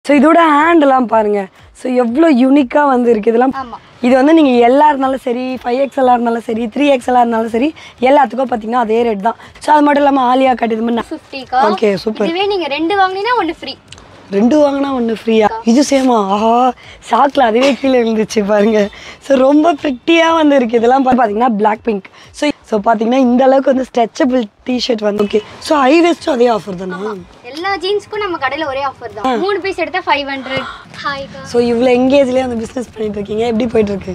So இதோட ஹேண்டெல்லாம் பாருங்கள். So எவ்வளோ யூனிக்காக வந்து இருக்குது இதெல்லாம். இது வந்து நீங்கள் எல்லா இருந்தாலும் சரி, 5XL இருந்தாலும் சரி, 3XL இருந்தாலும் சரி, எல்லாத்துக்கும் பார்த்தீங்கன்னா அதே ரேட் தான். ஸோ அது மட்டும் இல்லாமல் ஆலியா கட் இது மாதிரி 50. Okay super. இதுவே நீங்கள் 2 வாங்கினா 1 ஃப்ரீ. 2 வாங்கினா 1 ஃப்ரீயா? இது சேமா? ஆஹா, ஷாக்கில் அதுவே கீழே இருந்துச்சு பாருங்கள். ஸோ ரொம்ப ப்ரிட்டியாக வந்து இருக்குது. இதெல்லாம் பார்த்தீங்கன்னா பிளாக் பிங்க். ஸோ பார்த்தீங்கன்னா இந்த அளவுக்கு வந்து ஸ்ட்ரெச்சபிள் டிஷர்ட் வந்து ஓகே. ஸோ ஹை வெஸ்ட்டும் அதே ஆஃபர் தானா? எல்லா ஜீன்ஸ்க்கும் நம்ம கடையில் ஒரே ஆஃபர் தான். 3 பீஸ் எடுத்தால் 500. ஹாய்க்கா. ஸோ இவ்வளோ எங்கேஜ்லேயே வந்து பிஸ்னஸ் பண்ணிட்டு இருக்கீங்க, எப்படி போயிட்டு இருக்கு?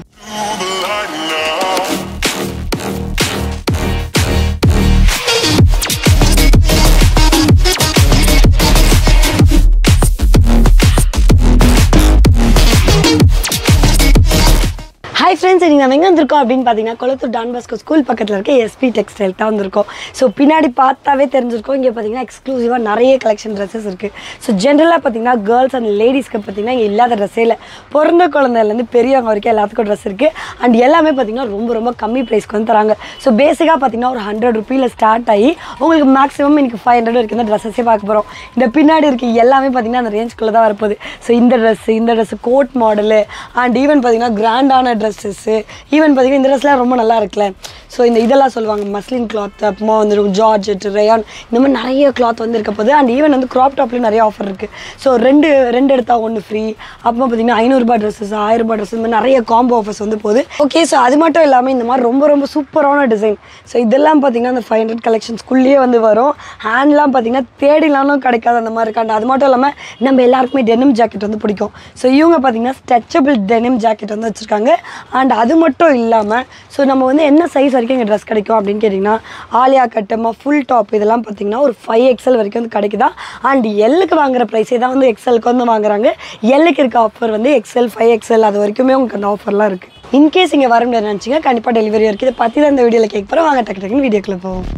ஹாய் ஃப்ரெண்ட்ஸ், நீங்கள் நம்ம எங்கே வந்திருக்கோம் அப்படின்னு பார்த்தீங்கன்னா கொளத்தூர் டான் பாஸ்கோ ஸ்கூல் பக்கத்தில் இருக்க எஸ்பி டெக்ஸ்டைல் தான் வந்திருக்கோம். ஸோ பின்னாடி பார்த்தாவே தெரிஞ்சிருக்கோம். இங்கே பார்த்தீங்கன்னா எக்ஸ்க்ளூசிவாக நிறைய கலெக்ஷன் ட்ரெஸ்ஸஸ் இருக்குது. ஸோ ஜென்ரலாக பார்த்தீங்கன்னா கேர்ள்ஸ் அண்ட் லேடிஸ்க்கு பார்த்தீங்கன்னா இங்கே இல்லாத ட்ரெஸ்ஸே இல்லை. பிறந்த குழந்தைலேருந்து பெரியவங்க வரைக்கும் எல்லாத்துக்கும் ட்ரெஸ் இருக்குது. அண்ட் எல்லாமே பார்த்தீங்கன்னா ரொம்ப ரொம்ப கம்மி ப்ரைஸ்க்கு வந்து தராங்க. ஸோ பேசிக்காக பார்த்தீங்கன்னா ஒரு 100 ரூபீயில் ஸ்டார்ட் ஆகி உங்களுக்கு மேக்ஸிமம் எனக்கு 500 வரைக்கும் தான் ட்ரெஸ்ஸஸே பார்க்க போகிறோம். இந்த பின்னாடி இருக்க எல்லாமே பார்த்தீங்கன்னா அந்த ரேஞ்சுக்குள்ளே தான் வரப்போகுது. ஸோ இந்த dress code model and even பார்த்தீங்கன்னா கிராண்டான ட்ரெஸ்ஸஸ்ஸு, ஈவன் பார்த்தீங்கன்னா இந்த ட்ரெஸ்லாம் ரொம்ப நல்லா இருக்குல்ல. ஸோ இதெல்லாம் சொல்லுவாங்க மஸ்லின் கிளாத், அப்புறமா வந்துடும் ஜார்ஜெட், ரேயான், இந்த மாதிரி நிறைய கிளாத் வந்து இருக்க போகுது. அண்ட் ஈவன் வந்து க்ராப் டாப்லேயும் நிறைய ஆஃபர் இருக்குது. ஸோ ரெண்டு எடுத்தால் 1 ஃப்ரீ. அப்புறமா பார்த்தீங்கன்னா 500 ரூபாய் ட்ரெஸ்ஸஸ், 1000 ரூபாய் ட்ரெஸ், இந்த மாதிரி நிறைய காம்போ ஆஃபர்ஸ் வந்து போகுது. ஓகே, ஸோ அது மட்டும் இல்லாமல் இந்த மாதிரி ரொம்ப ரொம்ப சூப்பரான டிசைன். ஸோ இதெல்லாம் பார்த்தீங்கன்னா அந்த 500 கலெக்ஷன்ஸ்குள்ளேயே வந்து வரும். ஹேண்ட்லாம் பார்த்தீங்கன்னா தேடிலானும் கிடைக்காது அந்த மாதிரி இருக்காண்டு. அது மட்டும் இல்லாமல் நம்ம எல்லாருக்குமே டெனிம் ஜாக்கெட் வந்து பிடிக்கும். ஸோ இவங்க பார்த்தீங்கன்னா ஸ்ட்ரெச்சபிள் டெனிம் ஜாக்கெட் வந்து வச்சுருக்காங்க. அண்ட் அது மட்டும் இல்லாமல் ஸோ நம்ம வந்து என்ன சைஸ் வரைக்கும் இங்கே ட்ரெஸ் கிடைக்கும் அப்படின்னு கேட்டிங்கன்னா ஆலியா கட்டமாக ஃபுல் டாப் இதெல்லாம் பார்த்தீங்கன்னா ஒரு 5XL வரைக்கும் வந்து கிடைக்குதா. அண்ட் எல்லுக்கு வாங்குற ப்ரைஸே தான் வந்து XLக்கு வந்து வாங்குறாங்க. எல்லுக்கு இருக்க ஆஃபர் வந்து XL, 5XL அது வரைக்குமே உங்களுக்கு அந்த ஆஃபர்லாம் இருக்குது. இன்கேஸ் இங்கே வர முடியாது நினச்சிங்க, கண்டிப்பாக டெலிவரி இருக்குது. இதை பற்றி தான் இந்த வீடியோவில் கேட்க போகிறோம். வாங்க டக்குன்னு வீடியோக்குள்ளே போவோம்.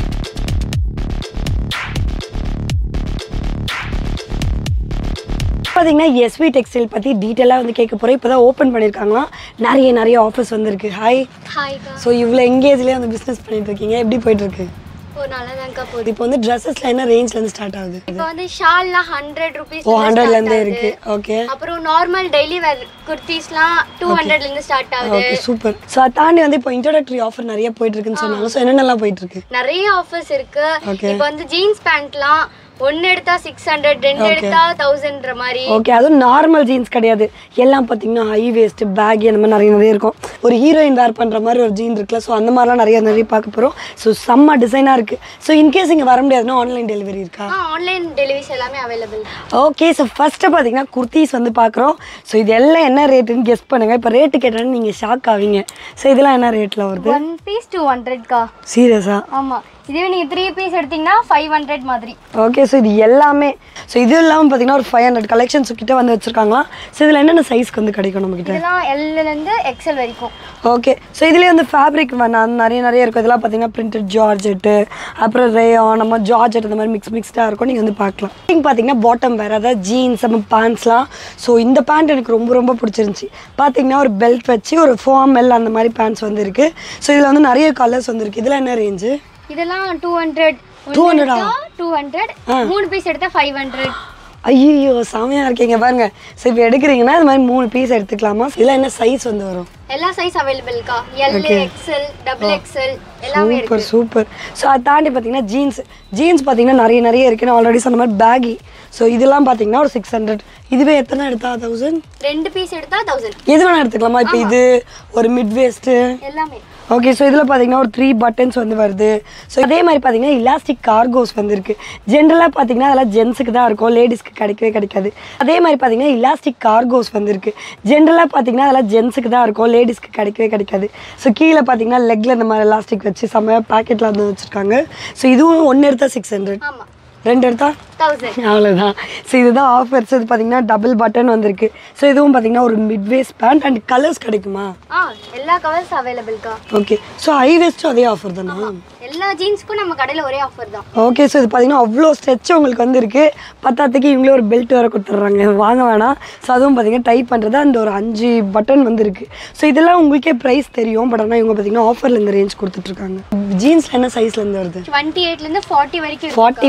பார்த்தீங்கன்னா எஸ்வி டெக்ஸ்டைல் பற்றி டீட்டெயிலாக வந்து கேட்க போகிறோம். இப்போ தான் ஓப்பன் பண்ணியிருக்காங்களாம். நிறைய ஆஃபர்ஸ் வந்துருக்கு. ஹாய். ஸோ இவ்வளோ எங்கேஜ்லேயே வந்து பிஸ்னஸ் பண்ணிட்டு இருக்கீங்க, எப்படி போயிட்டு இருக்கு? இப்போ வந்து ட்ரெஸ்ஸஸ்ல என்ன ரேஞ்ச்லேருந்து ஸ்டார்ட் ஆகுது? இப்போ வந்து ஷால்லாம் 100 ரூபீஸ். 100லேருந்தே இருக்கு. ஓகே. அப்புறம் நார்மல் டெய்லி வேர் குர்தீஸ்லாம் 200லேருந்து ஸ்டார்ட் ஆகுது. Okay super. ஸோ அதை தாண்டி வந்து இப்போ இன்ட்ரோடக்டரி ஆஃபர் நிறைய போயிட்டு இருக்குன்னு சொன்னாங்க. ஸோ என்னென்னலாம் போயிட்டு இருக்கு? நிறைய ஆஃபர்ஸ் இருக்கு. இப்போ வந்து ஜீன்ஸ் பேண்ட்லாம் 1 எடுத்தா 600, 2 எடுத்தா 1000ன்ற மாதிரி. ஓகே, அதுவும் நார்மல் ஜீன்ஸ் கிடையாது. எல்லாம் பார்த்தீங்கன்னா ஹை வேஸ்ட், பேக் அந்த மாதிரி நிறைய இருக்கும். ஒரு ஹீரோயின் வேர் பண்ணுற மாதிரி ஒரு ஜீன் இருக்குல்ல, ஸோ அந்த மாதிரிலாம் நிறைய பார்க்க போகிறோம். ஸோ செம்ம டிசைனாக இருக்குது. ஸோ இன்கேஸ் இங்கே வர முடியாதுன்னா ஆன்லைன் டெலிவரி இருக்கா? ஆன்லைன் டெலிவரிஸ் எல்லாமே அவைலபிள். ஓகே, ஸோ ஃபஸ்ட்டு பார்த்தீங்கன்னா குர்த்தீஸ் வந்து பார்க்குறோம். ஸோ இது எல்லாம் என்ன ரேட்டுன்னு கெஸ் பண்ணுங்கள். இப்போ ரேட்டு கேட்டாலும் நீங்கள் ஷாக் ஆவீங்க. ஸோ இதெல்லாம் என்ன ரேட்டில் வருது? 1 பீஸ் 200க்கா? சீரியஸா? ஆமாம். இதுவே நீங்கள் 3 பீஸ் எடுத்தீங்கன்னா 500 மாதிரி. ஓகே, ஸோ இது எல்லாமே ஸோ இது இல்லாமல் பார்த்தீங்கன்னா ஒரு 500 கலெக்ஷன்ஸ் கிட்ட வந்து வச்சுருக்காங்களாம். ஸோ இதில் என்னென்ன சைஸ்க்கு வந்து கிடைக்கும் நம்மக்கிட்ட? இதெல்லாம் Lலேருந்து XL வரைக்கும். ஓகே, ஸோ இதுலேயே வந்து ஃபேப்ரிக் நிறைய இருக்கும். இதெல்லாம் பார்த்தீங்கன்னா பிரிண்டட் ஜார்ஜெட்டு, அப்புறம் ரேயான், நம்ம ஜார்ஜெட் இந்த மாதிரி மிக்ஸ்டாக இருக்கும். நீங்கள் வந்து பார்க்கலாம். பார்த்தீங்கன்னா பாட்டம் வேறு, அதாவது ஜீன்ஸ் நம்ம பேண்ட்ஸ்லாம். ஸோ இந்த பேண்ட் எனக்கு ரொம்ப பிடிச்சிருந்துச்சி. பார்த்தீங்கன்னா ஒரு பெல்ட் வச்சு ஒரு ஃபார்மல் அந்த மாதிரி பேண்ட்ஸ் வந்து இருக்குது. ஸோ இதில் வந்து நிறைய கலர்ஸ் வந்துருக்கு. இதெல்லாம் என்ன ரேஞ்சு? இதெல்லாம் 200. 200 3 பீஸ் எடுத்தா 500. ஐயோ செமையாக இருக்கீங்க பாருங்க. ஸோ இப்போ எடுக்கிறீங்கன்னா இது மாதிரி 3 பீஸ் எடுத்துக்கலாமா? இதெல்லாம் என்ன சைஸ் வந்து வரும்? எல்லா சைஸ் அவைலபிள்க்கா. L, XL, XXL எல்லாமே இருக்கு. சூப்பர். ஸோ அதை தாண்டி பார்த்தீங்கன்னா ஜீன்ஸ் பார்த்தீங்கன்னா நிறைய இருக்குது. நான் ஆல்ரெடி சொன்ன மாதிரி பேகி. ஸோ இதெல்லாம் பார்த்தீங்கன்னா ஒரு 600. இதுவே எத்தனை எடுத்தா 1000? 2 பீஸ் எடுத்தா 1000. எது வேணால் எடுத்துக்கலாமா? இப்போ இது ஒரு மிட் வேஸ்ட்டு எல்லாமே. ஓகே, ஸோ இதில் பார்த்தீங்கன்னா ஒரு 3 பட்டன்ஸ் வந்து வருது. ஸோ அதே மாதிரி பார்த்தீங்கன்னா இலாஸ்டிக் கார்கோஸ் வந்துருக்கு. ஜென்ரலாக பார்த்தீங்கன்னா அதெல்லாம் ஜென்ஸுக்கு தான் இருக்கும், லேடிஸ்க்கு கிடைக்காது. அதே மாதிரி பார்த்தீங்கன்னா இலாஸ்டிக் கார்கோஸ் வந்துருக்கு. ஜென்ரலாக பார்த்தீங்கன்னா அதெல்லாம் ஜென்ஸுக்கு தான் இருக்கும், லேடிஸ்க்கு கிடைக்காது. ஸோ கீழே பார்த்தீங்கன்னா லெக்கில் இந்த மாதிரி எலாஸ்டிக் வச்சு செம்மையாக பேக்கெட்டில் வந்து வச்சுருக்காங்க. ஸோ இதுவும் 1 எடுத்தா 600, 2 எடுத்தா 1000. அவ்வளோதான். ஸோ இதுதான் ஆஃபர்ஸ். இது பார்த்தீங்கன்னா டபுள் பட்டன் வந்திருக்கு. ஸோ இதுவும் பார்த்தீங்கன்னா ஒரு mid waist pant. And colours கிடைக்குமா? எல்லா கலர்ஸ் அவைலபிள்க்கா. ஓகே, ஸோ ஹை வேஸ்ட்டும் அதே ஆஃபர் தானா? எல்லா ஜீன்ஸ்க்கும் நம்ம கடையில் ஒரே ஆஃபர் தான். ஓகே, ஸோ இது பார்த்தீங்கன்னா அவ்வளோ ஸ்ட்ரெச் உங்களுக்கு வந்து இருக்குது. பத்தாத்துக்கு இவங்களே ஒரு பெல்ட் வேறு கொடுத்துட்றாங்க, வாங்க வேணாம். ஸோ அதுவும் பார்த்தீங்கன்னா டைப் பண்ணுறது அந்த ஒரு 5 பட்டன் வந்து இருக்குது. ஸோ இதெல்லாம் உங்களுக்கே ப்ரைஸ் தெரியும். பட் ஆனால் இவங்க பார்த்தீங்கன்னா ஆஃபரில் இந்த ரேஞ்ச் கொடுத்துட்ருக்காங்க. ஜீன்ஸில் என்ன சைஸ்லேருந்து வருது? 28லேருந்து 40 வரைக்கும். 40 வரைக்கும்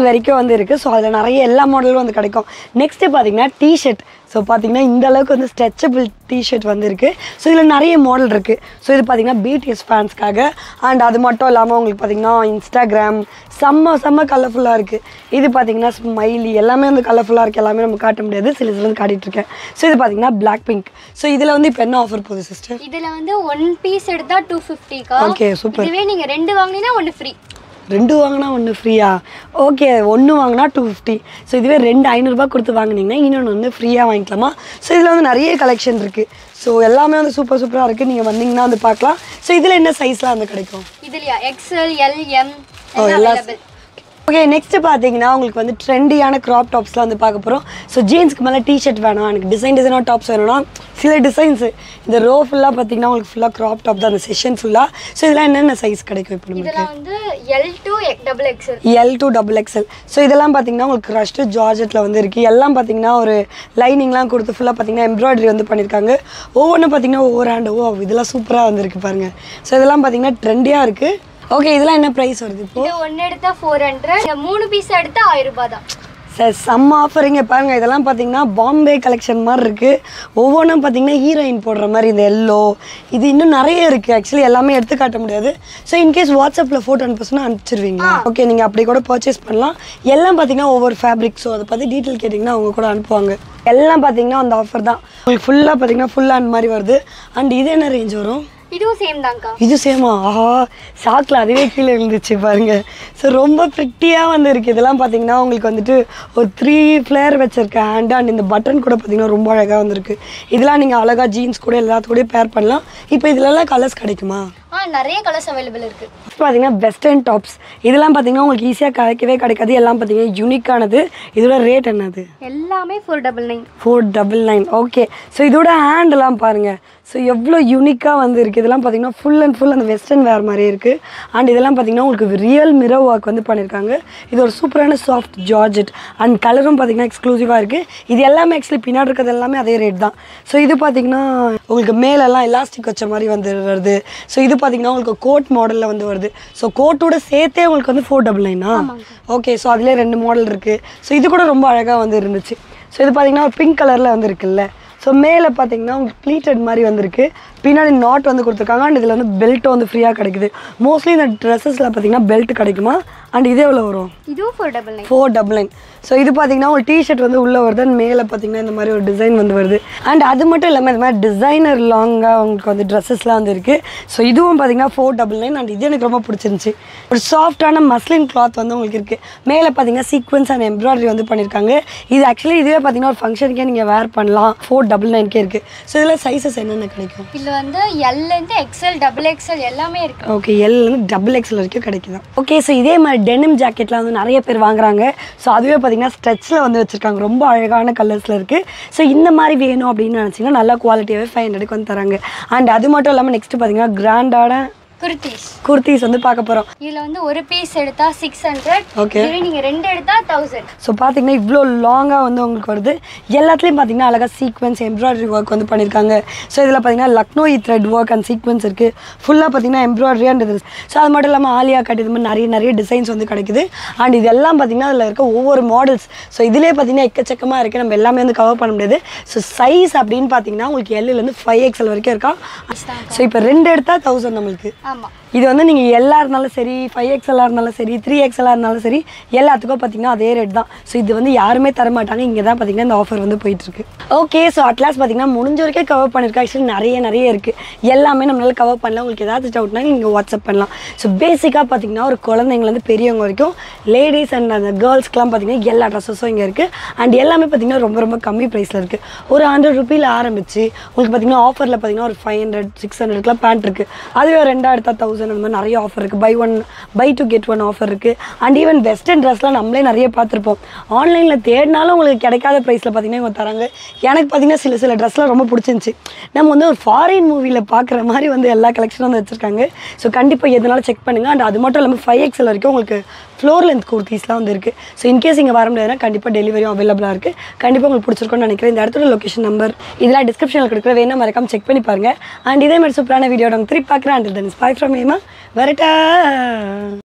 வந்து இருக்குது. ஸோ அதில் நிறைய எல்லா மாடலும் வந்து கிடைக்கும். நெக்ஸ்ட்டு பார்த்தீங்கன்னா டிஷர்ட். ஸோ பார்த்தீங்கன்னா இந்த அளவுக்கு வந்து ஸ்ட்ரெச்சபிள் டிஷர்ட் வந்து இருக்குது. ஸோ இதில் நிறைய மாடல் இருக்குது. ஸோ இது பார்த்தீங்கன்னா பிடிஎஸ் ஃபேன்ஸ்க்காக. அண்ட் அது மட்டும் இல்லாமல் உங்களுக்கு பார்த்தீங்கன்னா இன்ஸ்டாகிராம் செம்ம கலர்ஃபுல்லாக இருக்குது. இது பார்த்தீங்கன்னா ஸ்மைலி எல்லாமே வந்து கலர்ஃபுல்லாக இருக்குது. எல்லாமே நம்ம காட்ட முடியாது, சில வந்து காட்டிகிட்ருக்கேன். ஸோ இது பார்த்தீங்கன்னா பிளாக் பிங்க். ஸோ இதில் வந்து இப்போ என்ன ஆஃபர் போகுது சிஸ்டர்? இதில் வந்து 1 பீஸ் எடுத்தால் 250. Okay super. இதுவே நீங்கள் 2 வாங்கினீங்கன்னா 1 ஃப்ரீ. 2 வாங்கினா 1 ஃப்ரீயா? ஓகே, 1 வாங்கினா 250. ஸோ இதுவே 2 500 கொடுத்து வாங்கினீங்கன்னா இன்னொன்று வந்து ஃப்ரீயாக வாங்கிக்கலாமா? ஸோ இதில் வந்து நிறைய கலெக்ஷன் இருக்குது. ஸோ எல்லாமே வந்து சூப்பராக இருக்குது. நீங்கள் வந்தீங்கன்னா வந்து பார்க்கலாம். ஸோ இதில் என்ன சைஸ்லாம் வந்து கிடைக்கும்? இதுலையா எக்ஸ்எல், எல், எம் எல்லாம். ஓகே, நெக்ஸ்ட்டு பார்த்தீங்கன்னா உங்களுக்கு வந்து ட்ரெண்டியான க்ராப் டாப்ஸ்லாம் வந்து பார்க்க போகிறோம். ஸோ ஜீன்ஸ்க்கு மேலே டிஷர்ட் வேணும், எனக்கு டிசைனாக டாப்ஸ் வேணும்னா சில டிசைன்ஸு இந்த ரோ ஃபுல்லாக பார்த்தீங்கன்னா உங்களுக்கு ஃபுல்லாக க்ராப் டாப் தான் அந்த செஷன் ஃபுல்லாக. ஸோ இதெல்லாம் என்னென்ன சைஸ் கிடைக்கும் இப்போ நமக்கு? இதெல்லாம் வந்து L to XXL. L to XXL. So இதெல்லாம் பார்த்தீங்கன்னா உங்களுக்கு ரஷ்டு ஜார்ஜெட்டில் வந்து இருக்குது. எல்லாம் பார்த்தீங்கன்னா ஒரு லைனிங்லாம் கொடுத்து ஃபுல்லாக பார்த்தீங்கன்னா எம்ப்ராய்டரி வந்து பண்ணியிருக்காங்க. ஒவ்வொன்றும் பார்த்தீங்கன்னா ஒவ்வொரு ஹேண்டு இதெல்லாம் சூப்பராக வந்துருக்கு பாருங்கள். ஸோ இதெல்லாம் பார்த்தீங்கன்னா ட்ரெண்டியாக இருக்குது. ஓகே, இதெல்லாம் என்ன ப்ரைஸ் வருது இப்போ? இது 1 எடுத்தா 400, 3 பீஸ் எடுத்தா 1000 ரூபாய் தான். சார் செம்ம ஆஃபரிங்க பாருங்கள். இதெல்லாம் பார்த்தீங்கன்னா பாம்பே கலெக்ஷன் மாதிரி இருக்குது. ஒவ்வொன்றும் பார்த்தீங்கன்னா ஹீரோயின் போடுற மாதிரி இந்த எல்லோ இது இன்னும் நிறைய இருக்குது. ஆக்சுவலி எல்லாமே எடுத்து காட்ட முடியாது. ஸோ இன்கேஸ் வாட்ஸ்அப்பில் ஃபோட்டோ அனுப்பிச்சுன்னா அனுப்பிச்சிருவீங்களா? ஓகே, நீங்கள் அப்படி கூட பர்ச்சேஸ் பண்ணலாம். எல்லாம் பார்த்தீங்கன்னா ஒவ்வொரு ஃபேப்ரிக். ஸோ அதை பற்றி டீட்டெயில் கேட்டிங்கன்னா அவங்க கூட அனுப்புவாங்க. எல்லாம் பார்த்தீங்கன்னா அந்த ஆஃபர் தான். உங்களுக்கு ஃபுல்லாக பார்த்தீங்கன்னா ஃபுல் ஹேண்ட் மாதிரி வருது. அண்ட் இது என்ன ரேஞ்ச் வரும்? இதுவும் சேம் தான்க்கா. இது சேமா? ஆஹா, ஷாக்கில் அதுவே கீழே இருந்துச்சு பாருங்கள். ஸோ ரொம்ப ப்ரிட்டியாக வந்து இருக்குது. இதெல்லாம் பார்த்தீங்கன்னா உங்களுக்கு வந்துட்டு ஒரு 3 ஃப்ளேர் வச்சுருக்க ஹேண்டு. அண்ட் இந்த பட்டன் கூட பார்த்தீங்கன்னா ரொம்ப அழகாக வந்துருக்கு. இதெல்லாம் நீங்கள் அழகாக ஜீன்ஸ் கூட எல்லாத்துக்கூடயும் பேர் பண்ணலாம். இப்போ இதிலலாம் கலர்ஸ் கிடைக்குமா? நிறைய கலர்ஸ் அவைலபிள் இருக்குது. பார்த்தீங்கன்னா வெஸ்டர்ன் டாப்ஸ். இதெல்லாம் பார்த்தீங்கன்னா உங்களுக்கு ஈஸியாக கிடைக்கவே எல்லாம் பார்த்தீங்கன்னா யூனிக்கானது. இதோட ரேட் என்னது? எல்லாமே 499. 499. ஓகே, ஸோ இதோட ஹேண்டெல்லாம் பாருங்கள். ஸோ எவ்வளோ யூனிக்காக வந்து இருக்குது. இதெல்லாம் பார்த்தீங்கன்னா ஃபுல் அண்ட் ஃபுல் அந்த வெஸ்டர்ன் வேர் மாதிரியே இருக்குது. அண்ட் இதெல்லாம் பார்த்தீங்கன்னா உங்களுக்கு ரியல் மிரர் ஒர்க் வந்து பண்ணியிருக்காங்க. இது ஒரு சூப்பரான சாஃப்ட் ஜார்ஜெட். அண்ட் கலரும் பார்த்தீங்கன்னா எக்ஸ்க்ளூசிவாக இருக்குது. இது எல்லாமே ஆக்சுவலி பின்னாடி இருக்கிறது எல்லாமே அதே ரேட் தான். ஸோ இது பார்த்தீங்கன்னா உங்களுக்கு மேலெல்லாம் எலாஸ்டிக் வச்ச மாதிரி வந்து வருது. ஸோ இது பார்த்தீங்கன்னா உங்களுக்கு கோட் மாடலில் வந்து வருது. ஸோ கோட்டோட சேர்த்தே உங்களுக்கு வந்து 499. ஓகே, ஸோ அதிலே 2 மாடல் இருக்குது. ஸோ இது கூட ரொம்ப அழகாக வந்து இருந்துச்சு. ஸோ இது பார்த்தீங்கன்னா ஒரு பிங்க் கலரில் வந்து இருக்குல்ல. ஸோ மேலே பார்த்தீங்கன்னா உங்களுக்கு ப்ளீட்டட் மாதிரி வந்திருக்கு. பின்னாடி நாட் வந்து கொடுத்துருக்காங்க. அண்ட் இதில் வந்து பெல்ட்டும் வந்து ஃப்ரீயாக கிடைக்குது. மோஸ்ட்லி இந்த ட்ரெஸ்ஸஸில் பார்த்தீங்கன்னா பெல்ட் கிடைக்குமா? அண்ட் இது எவ்வளோ வரும்? இதுவும் 499. 499. ஸோ இது பார்த்தீங்கன்னா ஒரு டிஷர்ட் வந்து உள்ளே வருது. அண்ட் மேலே பார்த்தீங்கன்னா இந்த மாதிரி ஒரு டிசைன் வந்து வருது. அண்ட் அது மட்டும் இல்லாமல் இந்த மாதிரி டிசைனர் லாங்காக உங்களுக்கு வந்து ட்ரெஸ்ஸஸ்லாம் வந்து இருக்குது. ஸோ இதுவும் பார்த்தீங்கன்னா 499. அண்ட் இது எனக்கு ரொம்ப பிடிச்சிருந்துச்சி. ஒரு சாஃப்டான மஸ்லின் கிளாத் வந்து உங்களுக்கு இருக்குது. மேலே பார்த்தீங்கன்னா சீக்வன்ஸ் அண்ட் எம்ப்ராய்டரி வந்து பண்ணியிருக்காங்க. இது ஆக்சுவலி இதுவே பார்த்தீங்கன்னா ஒரு ஃபங்க்ஷனுக்கே நீங்கள் வேர் பண்ணலாம். 499 இருக்குது. ஸோ இதில் சைஸஸ் என்னென்ன கிடைக்கும்? இதில் வந்து எல்லேருந்து XL, XXL எல்லாமே இருக்குது. ஓகே, எல்லேருந்து XXL வரைக்கும் கிடைக்குது. ஓகே, ஸோ இதே மாதிரி டெனிம் ஜாக்கெட்லாம் வந்து நிறைய பேர் வாங்குறாங்க. ஸோ அதுவே பார்த்தீங்கன்னா ஸ்ட்ரெச்சில் வந்து வச்சுருக்காங்க. ரொம்ப அழகான கலர்ஸில் இருக்குது. ஸோ இந்த மாதிரி வேணும் அப்படின்னு நினச்சிங்கன்னா நல்ல குவாலிட்டியாகவே 500க்கு வந்து தராங்க. அண்ட் அது மட்டும் இல்லாமல் நெக்ஸ்ட்டு பார்த்தீங்கன்னா கிராண்டான குர்த்திஸ் வந்து பார்க்க போகிறோம். இதில் வந்து ஒரு பீஸ் எடுத்தா 600. ஓகே, நீங்கள் 2 எடுத்தா 1000. ஸோ பார்த்தீங்கன்னா இவ்வளோ லாங்காக வந்து உங்களுக்கு வருது. எல்லாத்துலேயும் பார்த்தீங்கன்னா அழகாக சீக்வன்ஸ் எம்ப்ராய்டரி ஒர்க் வந்து பண்ணியிருக்காங்க. ஸோ இதில் பார்த்தீங்கன்னா Lucknowi thread work and sequins இருக்குது. ஃபுல்லாக பார்த்தீங்கன்னா எம்ப்ராய்டரி அண்ட் இது. ஸோ அது மட்டும் இல்லாமல் ஆலியா கட் இது மாதிரி நிறைய டிசைன்ஸ் வந்து கிடைக்குது. அண்ட் இது எல்லாம் பார்த்தீங்கன்னா அதில் இருக்க ஒவ்வொரு மாடல்ஸ். ஸோ இதிலே பார்த்தீங்கன்னா எக்கச்சக்கமாக இருக்குது. நம்ம எல்லாமே வந்து கவர் பண்ண முடியாது. ஸோ சைஸ் அப்படின்னு பார்த்தீங்கன்னா உங்களுக்கு Lலேருந்து 5XL வரைக்கும் இருக்கா. ஸோ இப்போ 2 எடுத்தால் 1000 நம்மளுக்கு. இது வந்து நீங்கள் எல்லா இருந்தாலும் சரி, 5XL இருந்தாலும் சரி, 3XL இருந்தாலும் சரி, எல்லாத்துக்கும் பார்த்தீங்கன்னா அதே ரேட் தான். ஸோ இது வந்து யாருமே தர மாட்டாங்க. இங்கே தான் பார்த்தீங்கன்னா இந்த ஆஃபர் வந்து போயிட்டுருக்கு. ஓகே, ஸோ அட்லாஸ் பார்த்தீங்கன்னா முடிஞ்ச வரைக்கும் கவர் பண்ணியிருக்கேன். ஆக்சுவலி நிறைய இருக்குது. எல்லாமே நம்மளால கவர் பண்ணலாம். உங்களுக்கு ஏதாவது டவுட்னா நீங்கள் வாட்ஸ்அப் பண்ணலாம். ஸோ பேசிக்காக பார்த்தீங்கன்னா ஒரு குழந்தைங்கலேருந்து பெரியவங்க வரைக்கும் லேடிஸ் அண்ட் அந்த கேர்ள்ஸ்க்குலாம் பார்த்தீங்கன்னா எல்லா ட்ரெஸ்ஸஸும் இங்கே இருக்குது. அண்ட் எல்லாமே பார்த்தீங்கன்னா ரொம்ப கம்மி ப்ரைஸில் இருக்குது. ஒரு 100 ரூபீயில் ஆரம்பிச்சு உங்களுக்கு பார்த்தீங்கன்னா ஆஃபரில் பார்த்தீங்கன்னா ஒரு 500, 600க்குலாம் பேண்ட் இருக்குது. அதுவே 2 எடுத்தா 1000 அந்த மாதிரி நிறைய ஆஃபர் இருக்குது. பை 2 get 1 ஆஃபர் இருக்குது. அண்ட் ஈவன் வெஸ்டர்ன் ட்ரெஸ்லாம் நம்மளே நிறைய பார்த்துருப்போம். ஆன்லைனில் தேடினாலும் உங்களுக்கு கிடைக்காத ப்ரைஸில் பார்த்தீங்கன்னா இவங்க தராங்க. எனக்கு பார்த்தீங்கன்னா சில ட்ரெஸ்லாம் ரொம்ப பிடிச்சிருந்துச்சி. நம்ம வந்து ஒரு ஃபாரின் மூவியில் பார்க்குற மாதிரி வந்து எல்லா கலெக்ஷனும் வந்து வச்சுருக்காங்க. ஸோ கண்டிப்பாக எதனாலும் செக் பண்ணுங்கள். அண்ட் அது மட்டும் இல்லாமல் 5XL வரைக்கும் உங்களுக்கு ஃப்ளோர் லென்த் குர்த்திஸ்லாம் வந்து இருக்குது. ஸோ இன்கேஸ் இங்கே வர முடியாதுன்னா கண்டிப்பாக டெலிவரியும் அவைலபிளாக இருக்குது. கண்டிப்பாக உங்களுக்கு பிடிச்சிருக்கும்னு நினைக்கிறேன். இந்த இடத்துல லொக்கேஷன் நம்பர் இதெல்லாம் டிஸ்கிரிப்ஷனில் கொடுக்குற வேணா மறக்காம செக் பண்ணி பாருங்கள். அண்ட் இதே மாதிரி சூப்பரான வீடியோ நாங்கள் திருப்பி பார்க்குறேன். அண்ட் தென் பை ஃப்ரம் ஏமா வரட்டா.